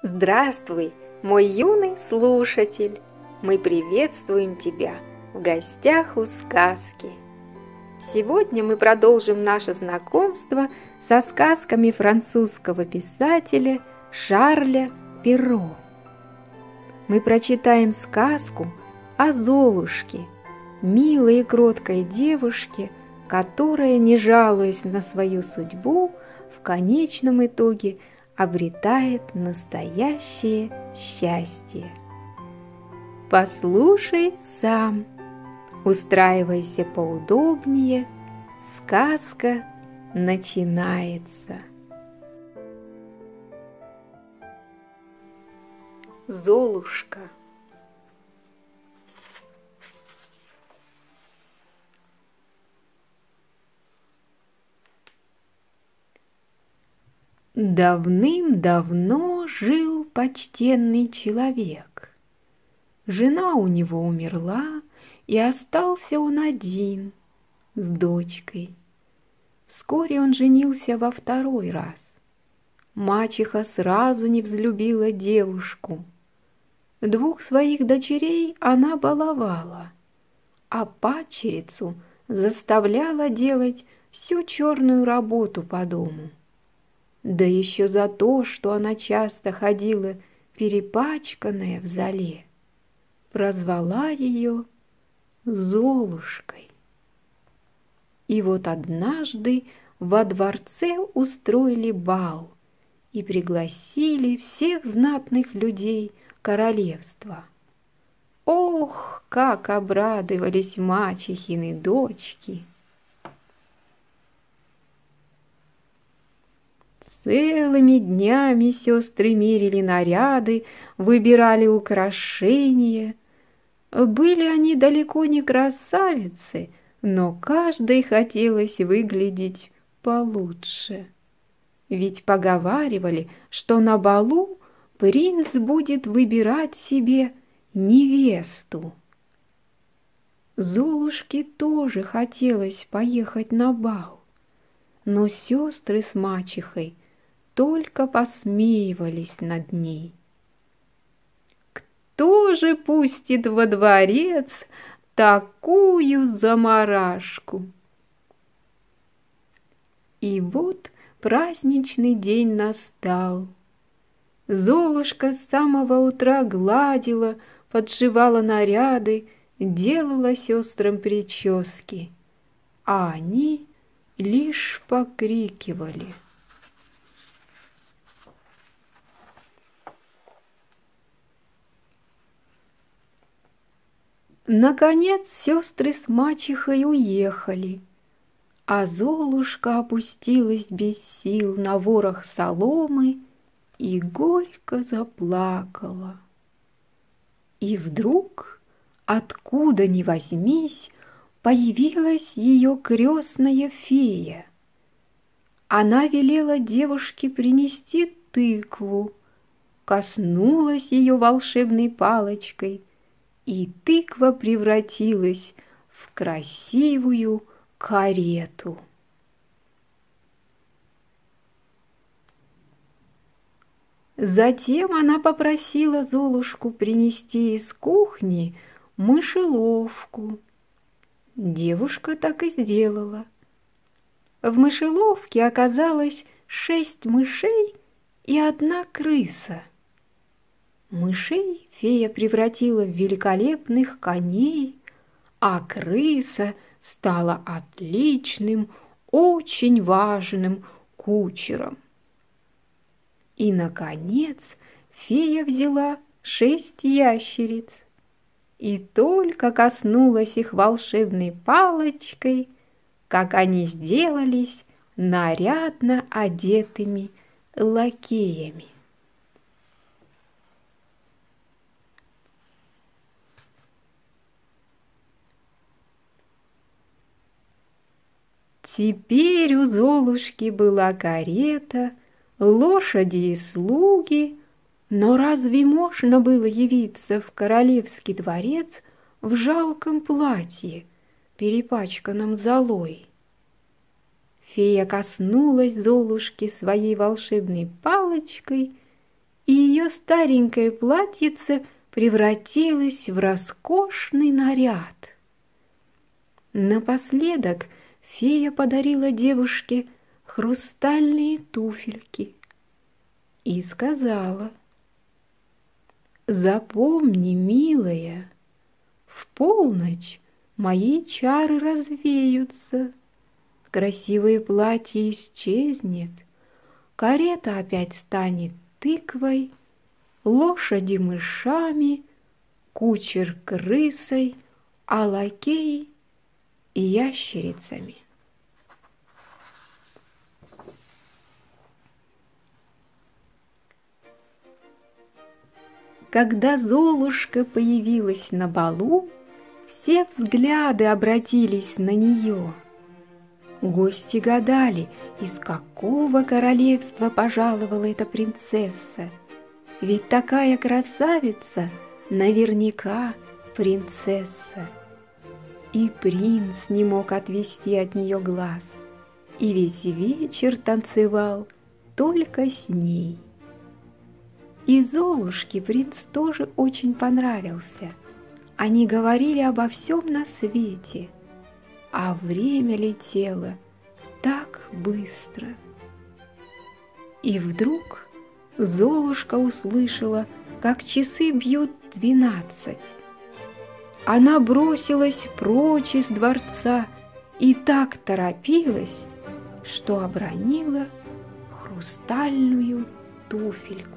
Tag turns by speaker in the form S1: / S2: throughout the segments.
S1: Здравствуй, мой юный слушатель! Мы приветствуем тебя в гостях у сказки. Сегодня мы продолжим наше знакомство со сказками французского писателя Шарля Перро. Мы прочитаем сказку о Золушке, милой и кроткой девушке, которая, не жалуясь на свою судьбу, в конечном итоге обретает настоящее счастье. Послушай сам, устраивайся поудобнее, сказка начинается. Золушка. Давным-давно жил почтенный человек. Жена у него умерла, и остался он один с дочкой. Вскоре он женился во второй раз. Мачеха сразу не взлюбила девушку. Двух своих дочерей она баловала, а падчерицу заставляла делать всю черную работу по дому. Да еще за то, что она часто ходила перепачканная в золе, прозвала ее Золушкой. И вот однажды во дворце устроили бал и пригласили всех знатных людей королевства. Ох, как обрадовались мачехины дочки! Целыми днями сестры мерили наряды, выбирали украшения. Были они далеко не красавицы, но каждой хотелось выглядеть получше. Ведь поговаривали, что на балу принц будет выбирать себе невесту. Золушке тоже хотелось поехать на бал, но сестры с мачехой только посмеивались над ней. Кто же пустит во дворец такую заморашку? И вот праздничный день настал. Золушка с самого утра гладила, подшивала наряды, делала сестрам прически, а они лишь покрикивали. Наконец сестры с мачехой уехали, а Золушка опустилась без сил на ворох соломы и горько заплакала. И вдруг, откуда ни возьмись, появилась ее крестная фея. Она велела девушке принести тыкву, коснулась ее волшебной палочкой, и тыква превратилась в красивую карету. Затем она попросила Золушку принести из кухни мышеловку. Девушка так и сделала. В мышеловке оказалось 6 мышей и 1 крыса. Мышей фея превратила в великолепных коней, а крыса стала отличным, очень важным кучером. И, наконец, фея взяла 6 ящериц и только коснулась их волшебной палочкой, как они сделались нарядно одетыми лакеями. Теперь у Золушки была карета, лошади и слуги, но разве можно было явиться в королевский дворец в жалком платье, перепачканном золой? Фея коснулась Золушки своей волшебной палочкой, и ее ее старенькое платьице превратилось в роскошный наряд. Напоследок фея подарила девушке хрустальные туфельки и сказала: «Запомни, милая, в полночь мои чары развеются, красивое платье исчезнет, карета опять станет тыквой, лошади мышами, кучер крысой, а лакей ящерицами». Когда Золушка появилась на балу, все взгляды обратились на нее. Гости гадали, из какого королевства пожаловала эта принцесса. Ведь такая красавица наверняка принцесса. И принц не мог отвести от нее глаз, и весь вечер танцевал только с ней. И Золушке принц тоже очень понравился. Они говорили обо всем на свете, а время летело так быстро. И вдруг Золушка услышала, как часы бьют 12. Она бросилась прочь из дворца и так торопилась, что обронила хрустальную туфельку.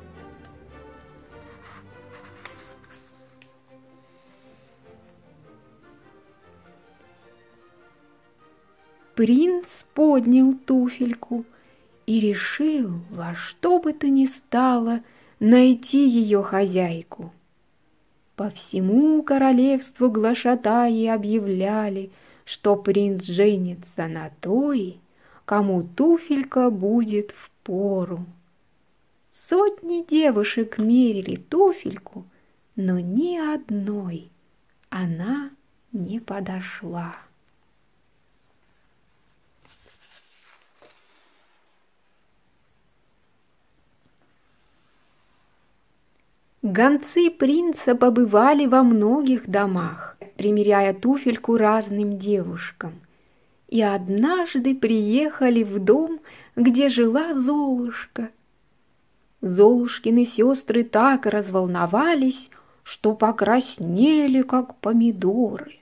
S1: Принц поднял туфельку и решил во что бы то ни стало найти ее хозяйку. По всему королевству глашатаи объявляли, что принц женится на той, кому туфелька будет впору. Сотни девушек мерили туфельку, но ни одной она не подошла. Гонцы принца побывали во многих домах, примеряя туфельку разным девушкам, и однажды приехали в дом, где жила Золушка. Золушкины сестры так разволновались, что покраснели, как помидоры.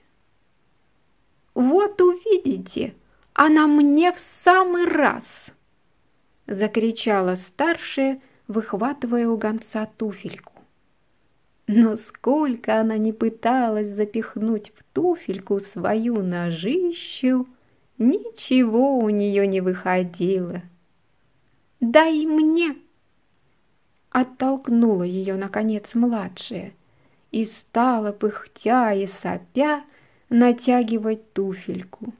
S1: «Вот увидите, она мне в самый раз!» — закричала старшая, выхватывая у гонца туфельку. Но сколько она ни пыталась запихнуть в туфельку свою ножищу, ничего у нее не выходило. «Дай мне!» Оттолкнула ее, наконец, младшая и стала, пыхтя и сопя, натягивать туфельку.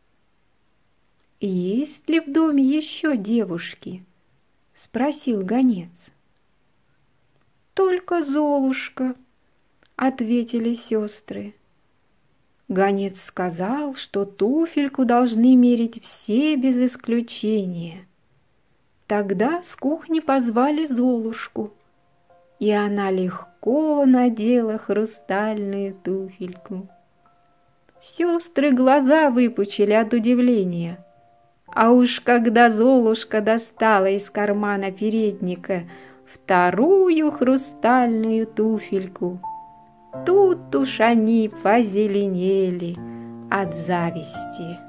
S1: «Есть ли в доме еще девушки?» — спросил гонец. «Только Золушка», — ответили сестры. Гонец сказал, что туфельку должны мерить все без исключения. Тогда с кухни позвали Золушку, и она легко надела хрустальную туфельку. Сестры глаза выпучили от удивления. А уж когда Золушка достала из кармана передника вторую хрустальную туфельку, тут уж они позеленели от зависти.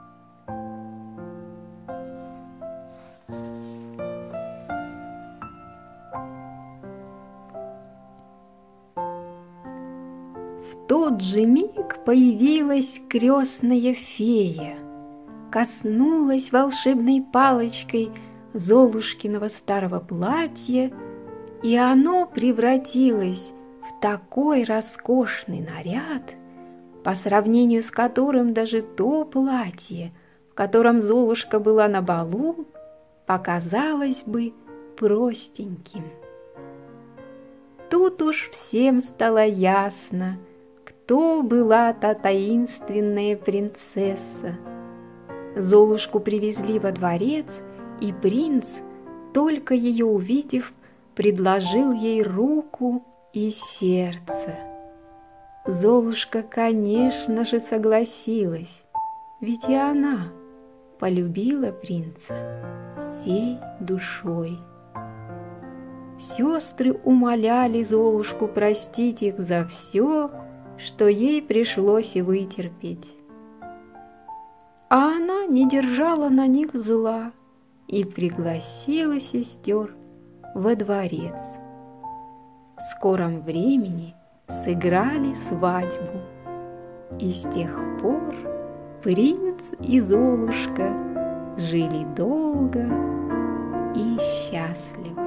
S1: В тот же миг появилась крестная фея, коснулась волшебной палочкой Золушкиного старого платья, и оно превратилось в такой роскошный наряд, по сравнению с которым даже то платье, в котором Золушка была на балу, показалось бы простеньким. Тут уж всем стало ясно, кто была та таинственная принцесса. Золушку привезли во дворец, и принц, только ее увидев, предложил ей руку и сердце. Золушка, конечно же, согласилась, ведь и она полюбила принца всей душой. Сестры умоляли Золушку простить их за все, что ей пришлось вытерпеть. А она не держала на них зла и пригласила сестер во дворец. В скором времени сыграли свадьбу, и с тех пор принц и Золушка жили долго и счастливо.